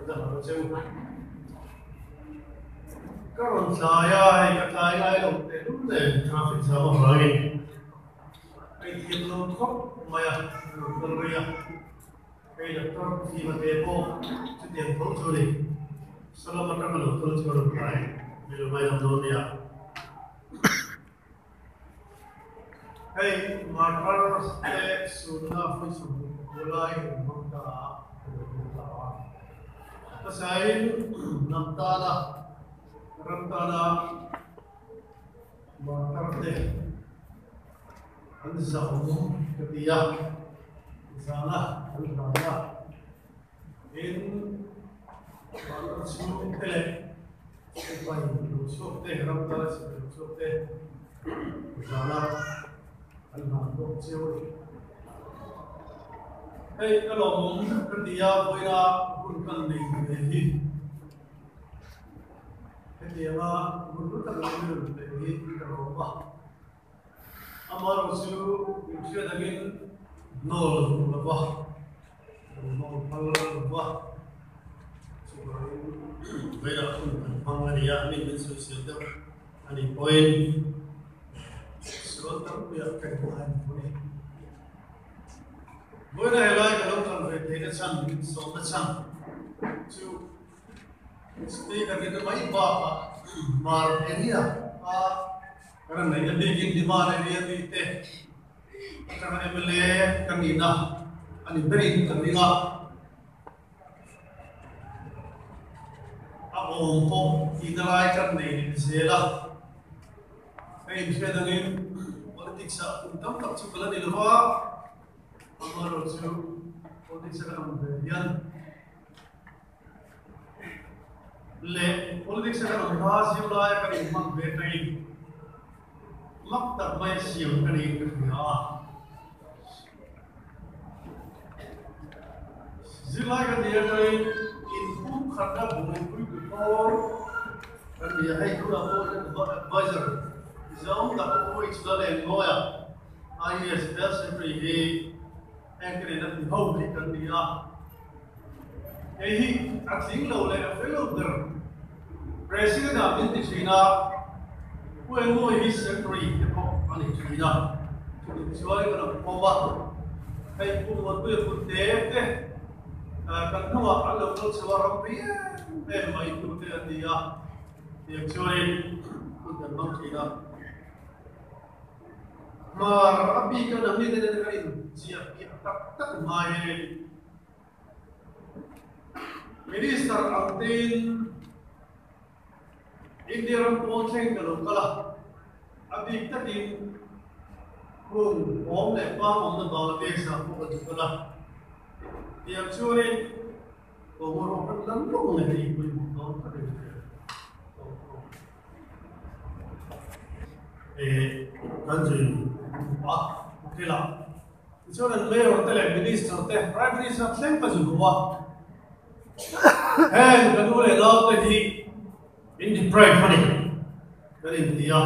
là châu các con saya các thái ai đồng tiền đúng để traffic sao mà rồi cái thiên lô khóc mày à rồi rồi à cái là con khi mà tiền po chứ tiền không cho đi sau đó mà các con không cho được cái bây giờ mày làm đâu đi à hey Martyrs ke sunna foi sum ulai mamta pasai namtala ramtala Martyrs anzaum ketia sana alhamdulillah in Martyrs tele pai sokte ramtala sokte sana alhamdulillah cewek. Hey, kalau kerja boira bukan lagi. Kerja mah bukan lagi kalau apa. Amar usul usia daging nol apa. Nol apa. Boira pun pangaria ni mensusun tu. Ani poin. Kalau tak punya kekuatan boleh. Boleh helai kalau tak berdekat chan, sobat chan. Tu, speaker kita mai bakah, mar area. Kerana yang dingin di mar area ni teh. Kerana mele kanina, ani beri kanina. Aku untuk idalai kan ni sela. Hey, saya dengan sa untam tak cukup di luar, amar usul politik sekarang berdian, le politik sekarang bahas yang lain kan iman betai, mak tak main siem kan ini kerja, zilai kan dia dari input kerja buku betul, kan dia hai tu apa advisor. Zong tak boleh sudah lenggoya, IS sempre he, engkau nak tahu ikan dia. Ini asing lalu fellow der, presiden amin di China, bukan boleh secretary, apa ani China, jual kalau bawa, hey pun waktu pun deh, kan nama kalau suara peiah, mai pun dia jual pun dalam China. Mar abi kan namni dengan kain siap tak mai minister antin indiram ponseng kalau kalah abi takin pun om le pa om na Bangladesh aku kalah tiap sore orang kan langsung ni pun kau tak country okay lah. So then mayor tele minister teh prime minister teh pasal gua. Kan boleh law tadi in the prime money. Jadi dia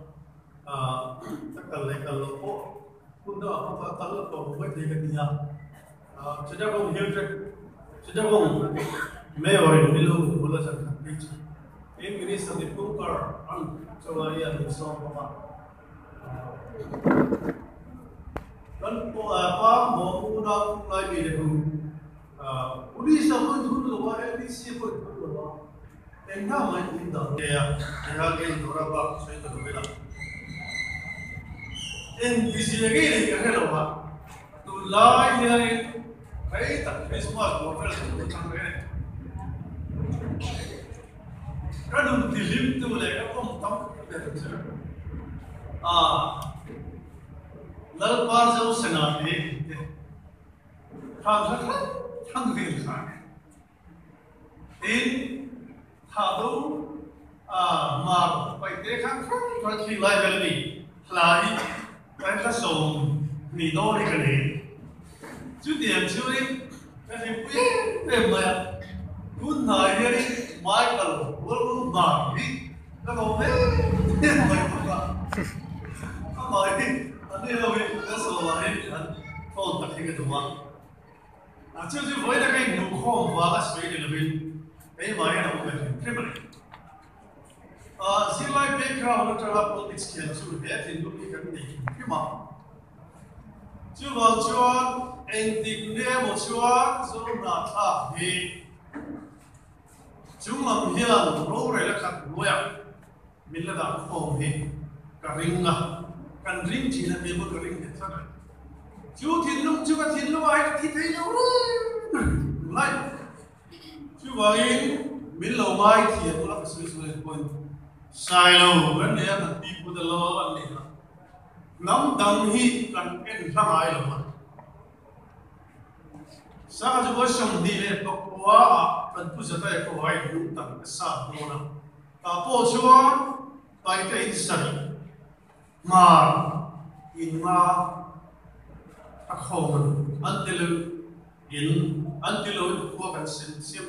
tak kalau pun dah apa kalau kau buat dia dia. Sejak kau hidup sejak kau mayor itu boleh sangat kecil. In minister di Thuhril coba dia bersama kan apa mau undang lagi deh polis pun dulu lah LDC pun dulu lah Hnam main undang dia lagi berapa saya tu bilang LDC lagi ni kan lah tu lagi ni hey tak semua profil tu kan kan di lim tu mereka pun tahu lalpar jauh senat ni, thangtharhai, in thadu mar peiah kan rothil level ni, hlawk, kan kasong ni dor ikan ni, jadi kan peiah maya, thun hari ni mai kalau baru mar ni, kalau mai ini lebih kesulitan, phone tak hingga dua. chứ với cái nụ khom và cái suy đi là bên cái mà cái nào cũng phải thêm zil lai background nó trở lại politics kia chú hết thì lúc cái này cái mà chú vào chuan ending nè một chuan rồi là thà thì chúng làm hiền rồi lại là các người mình là đã khom thì cả ring à cần ring chỉ là để một cái ring để sao này chú cái thiên lung ai thì thấy nhau lại chú vào in mình lâu mai thì tôi là phải xử lý con Sailo vấn đề là đi của the law anh này nắm đằng hi cần thangtharhai rồi mà sao chú có sống đi lên bọc quá cần tu sửa tay của ai cũng tận cái sao đó nè ta bỏ chúa tay cái beisei mà Hmar khawm until của cái siem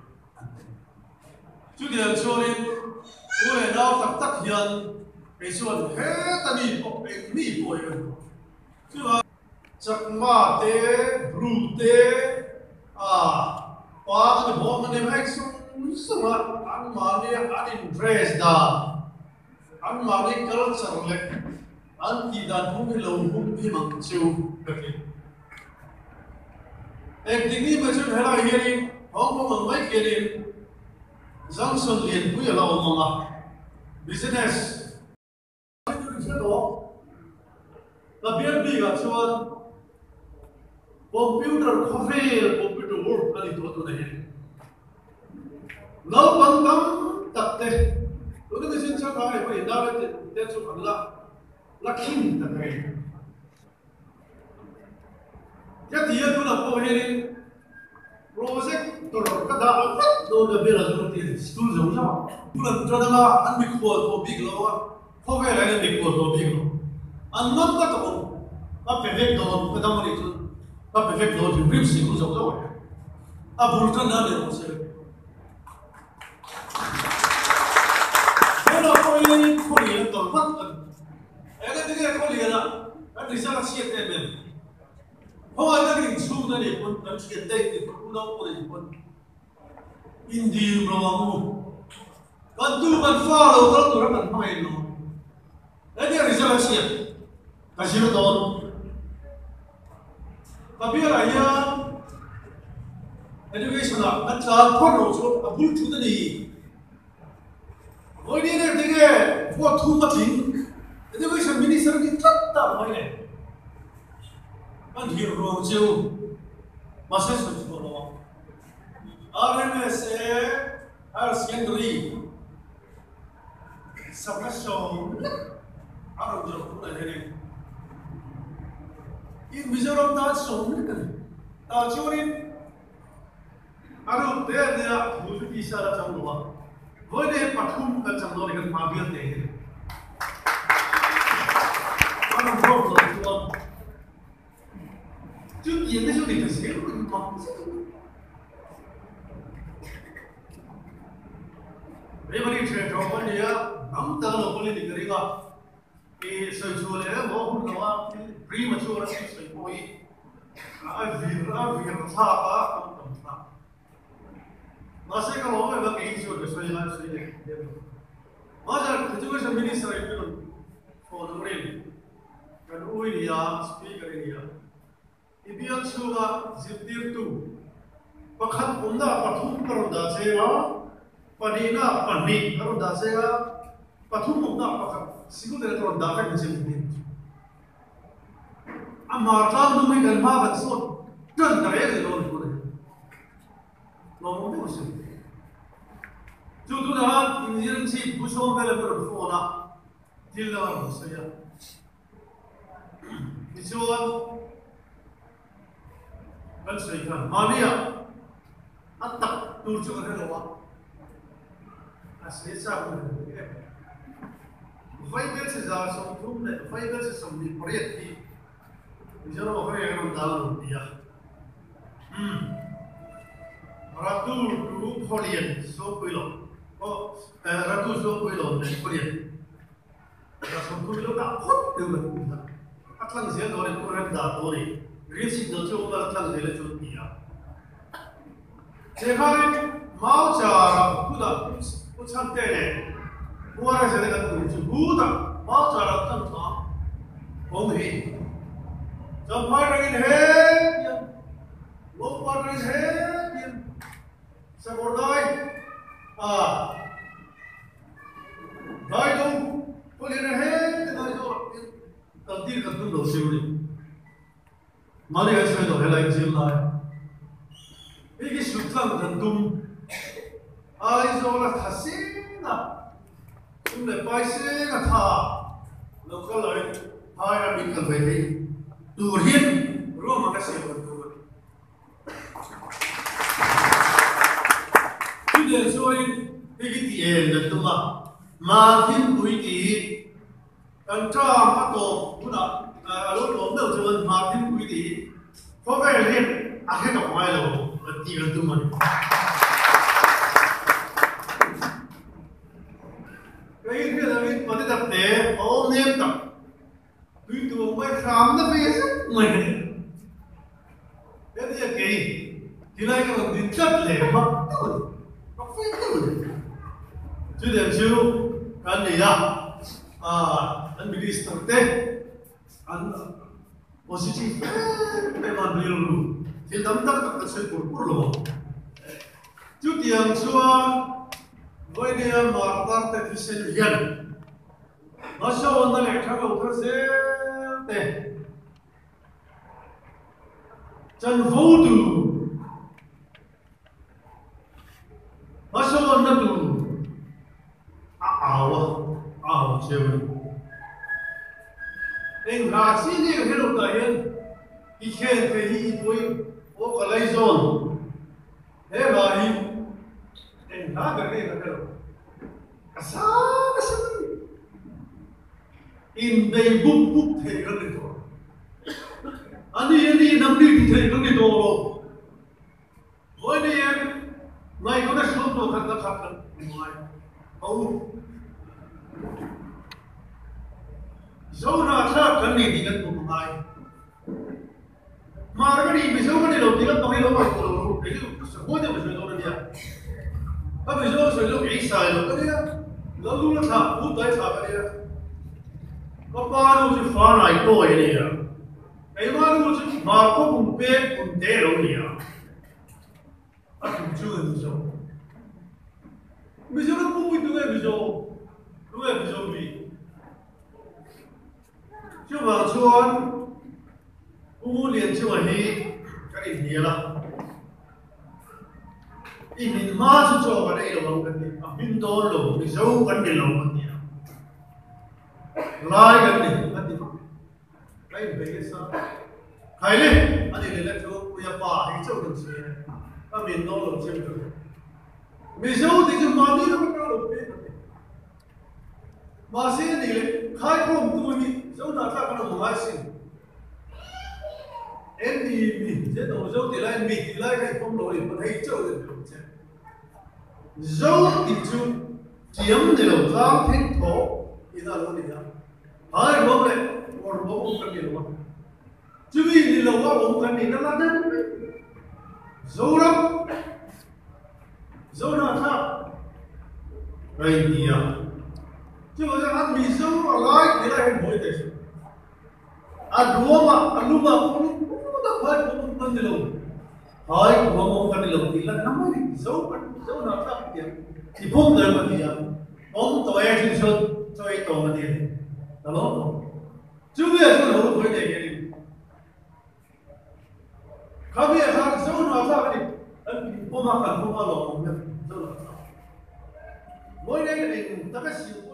chú điều cho nên ôi nào tắc hiện cái chuyện hết ta đi bộ cái đi bộ rồi chứ mà chắc mà thế bru thế qua cái bộ mình em xuống mà anh mà đi anh interest da anh mà đi culture lệ anh thì đã không cái lòng không bị mang chiều được em dingi mà chuyện hết là gì đi không có mấy cái đi giang sơn liền cũng là ông business đó là biết đi cả chuan computer cafe computer work là đi tốt này lâu bằng cắm tập thế đối với sinh sản này phải đào lên để chụp ảnh là kim tập này cái gì đó là có hệ project tôi các đạo tôi đã biết là tôi tiền school giống nhau tôi là cho nên là anh bị khổ tôi bị lo không phải là anh bị khổ tôi bị lo anh nắm tất cả nó phải biết đó cái đó mà đi nó phải biết đó thì biết gì cũng giống nhau à buồn chân là để nó sẽ thế là coi liền toàn phát cái cái coi liền là anh đi sang siết em mình không ai đã định xuống đây để quân đánh chiến đây để quân đâu có để quân India mà ngu còn tu còn pha đâu có tụi nó còn mày luôn đấy là sao siết cái gì đó và bây giờ là education là anh chàng thoát đầu số à bút chút đi với đi đây thì cái vô thu mất tính education minister thì rất là mấy này anh hiểu rồi chứ mà sẽ xuất khẩu đó RMS secondary sắp cái show ở đâu cũng là thế này in Mizoram ta show nữa ta cho nên ở đâu thế này một cái visa là trong đó với đây bắt thun cái trong đó thì cái mà biết thế anh không rồi trước tiên cái số tiền sẽ không có Rimawi chơi trò con gì á nắm tơ là con đi cái đó thì sợi chuột này nó không nó premature là sợi bôi vì nó thà cả không thà nó sẽ có lỗi với cái chuột cái sợi này mà giờ cái chỗ cái minister ấy nó for Thuhril cái ui đi à speaker đi à ibiang suga ziptir tu pakhat umda pathum karonda sega panina panni karonda sega pathum umda pakhat sigu de karonda ka jim amar tlam nu mai gan ma ban so tan tare de lo ko de lo mo de so tu tu na injiran si buso mele per fona dilla so ya Mizoram beisei kan mania atak tu chu kan lo a se sa ko vai ver se za so thum ne vai ver se som ni poriat ti Mizoram ko ye ram dal dia ratu tu Hohlimna so koilo o ratu so koilo ne poriat ra so koilo da hot de atlang zia do ne ko ram da do ne green signal chu ma atlang de le chu ti ya 제가 마오자라 부다 부참 때네 부활의 세대가 누구지 부다 마오자라 짱짱 공희 전파적인 해 로파적인 해 사고다이 다이도 폴리는 해 다이도 던딜 같은 노시우리 많이 가시면도 해라 인질라 이게 숫랑 단둠 Aizawl 다시나 근데 beisei 다 너걸 하이라 민간 회의 Thuhril 로마가 세운 그 근데 소리 이게 뒤에 너도마 마틴 부이디 간자 마도 구나 알로 너 저번 마틴 부이디 거기에 아해가 와요 뒤에 너도마 cái là cái mà tập thể ôm nên tập tuy tụi mới khám nó về rất mình cái gì kỳ thì nay cái bằng tính chất lẻ mà nó phải tự chứ đừng chịu anh này à anh bị disturb anh positive cái mà điều thì tấm tắc tập sự của luôn chút tiền xưa với đi mà ta tới thì sẽ hiện nó sau nó lại theo đầu nó sẽ để chân vô đủ nó sau nó đủ ảo chiều nên là chỉ như cái lúc này thì khen cái gì tôi có cái lấy rồi thế là gì en nada que pero asal asal in dei buk the kan ni to ani namni the kan ni to moi ni mai ko na shop to khat khat mai au zona tha kan ni di kan to mai mar ga ni biso kan ni lo di la to ni lo mai to lo ni so mo de mo so ni ya अब जो सोचो beisei lo करेगा लल्लू ना था भूत दाई था करेगा कपालो जो फान आई तो है नहीं यार ऐमानो जो मार्को कुंपे कुंटे लो नहीं यार अब जो है मिजो ना कुंपे दुए मिजो भी जो बाचुआन कुंपे लियन जो है करी नहीं ला in ma su cho cái đây là cái gì bin to lo cái dấu cái này lo cái gì lai cái gì cái về sao hay đi anh ấy lại cho bây giờ bà hay cho cái gì cái bin to lo xem được bây giờ thì chúng ma đi nó có lo cái mà xem đi lại khai khom tôi đi dấu nào khác cái nào mà xem em đi mình sẽ đầu dấu thì lại cái không đổi thì thấy cho được dấu thì chú chiếm thì đầu tháng thiên thổ thì ta nói gì đó hỏi bố này còn bố không cần gì đâu chứ vì thì đầu bố không cần gì nó là thế dấu lắm dấu nào sao đây thì chứ bây giờ ăn mì dấu mà lại thì lại hết mỗi thế ăn lúa mà không phải không cần gì đâu hỏi bố không cần gì đâu thì là nó mới dấu nào khác thì không được mà thì ông tôi em xin xuân cho anh tổ mà thì đó chứ bây giờ tôi đâu có để cái không bây giờ sao dấu nào khác thì anh không mà cần không lo không biết dấu nào mỗi ngày thì ta cái